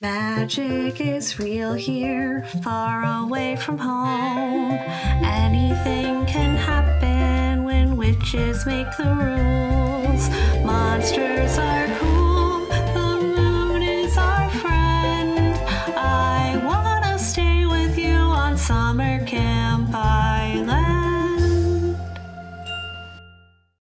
Magic is real here, far away from home. Anything can happen when witches make the rules. Monsters are cool, the moon is our friend. I wanna stay with you on summer camp.